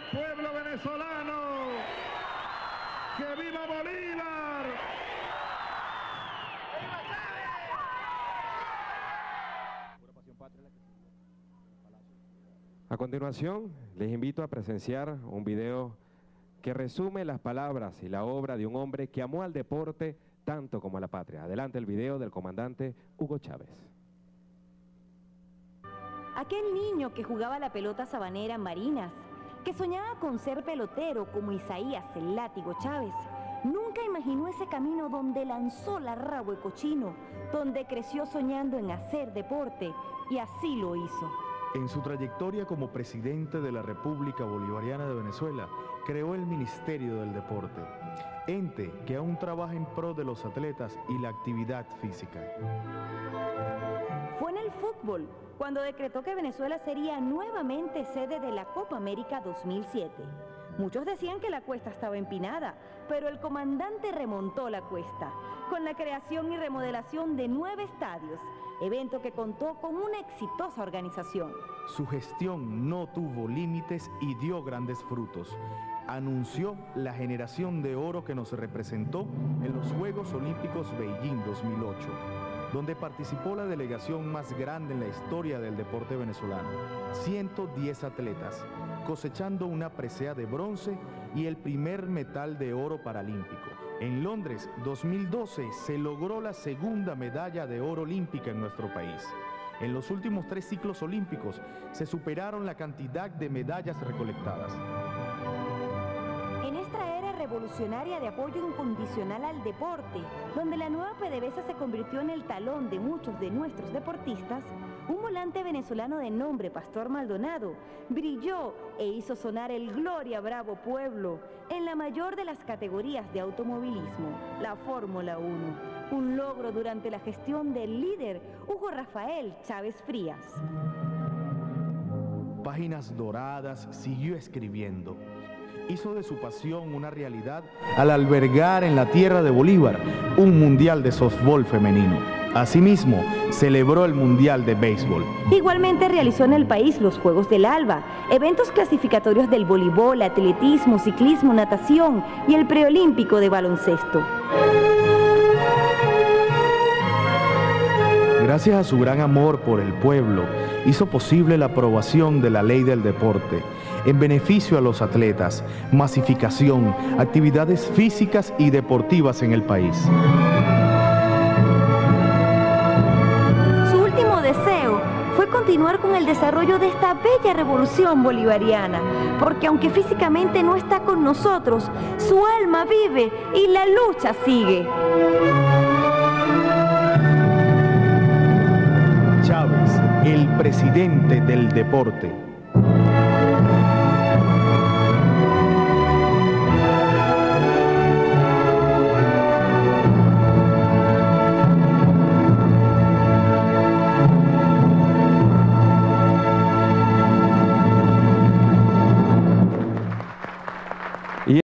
pueblo venezolano. ¡Que viva Bolívar! ¡Viva Chávez! A continuación, les invito a presenciar un video que resume las palabras y la obra de un hombre que amó al deporte tanto como a la patria. Adelante el video del comandante Hugo Chávez. Aquel niño que jugaba la pelota sabanera en Marinas, que soñaba con ser pelotero como Isaías el Látigo Chávez, nunca imaginó ese camino donde lanzó la rabo de cochino, donde creció soñando en hacer deporte, y así lo hizo. En su trayectoria como presidente de la República Bolivariana de Venezuela, creó el Ministerio del Deporte, ente que aún trabaja en pro de los atletas y la actividad física. Fue en el fútbol cuando decretó que Venezuela sería nuevamente sede de la Copa América 2007. Muchos decían que la cuesta estaba empinada, pero el comandante remontó la cuesta con la creación y remodelación de 9 estadios, evento que contó con una exitosa organización. Su gestión no tuvo límites y dio grandes frutos. Anunció la generación de oro que nos representó en los Juegos Olímpicos Beijing 2008, donde participó la delegación más grande en la historia del deporte venezolano, 110 atletas, cosechando una presea de bronce y el primer metal de oro paralímpico. En Londres 2012 se logró la segunda medalla de oro olímpica en nuestro país. En los últimos 3 ciclos olímpicos se superaron la cantidad de medallas recolectadas. En esta era revolucionaria de apoyo incondicional al deporte, donde la nueva PDVSA se convirtió en el talón de muchos de nuestros deportistas, un volante venezolano de nombre Pastor Maldonado brilló e hizo sonar el Gloria Bravo Pueblo en la mayor de las categorías de automovilismo, la Fórmula 1, un logro durante la gestión del líder Hugo Rafael Chávez Frías. Páginas doradas siguió escribiendo. Hizo de su pasión una realidad al albergar en la tierra de Bolívar un mundial de softball femenino. Asimismo, celebró el mundial de béisbol. Igualmente realizó en el país los Juegos del Alba, eventos clasificatorios del voleibol, atletismo, ciclismo, natación y el preolímpico de baloncesto. Gracias a su gran amor por el pueblo, hizo posible la aprobación de la Ley del Deporte, en beneficio a los atletas, masificación, actividades físicas y deportivas en el país. Su último deseo fue continuar con el desarrollo de esta bella revolución bolivariana, porque aunque físicamente no está con nosotros, su alma vive y la lucha sigue. Chávez, el presidente del deporte.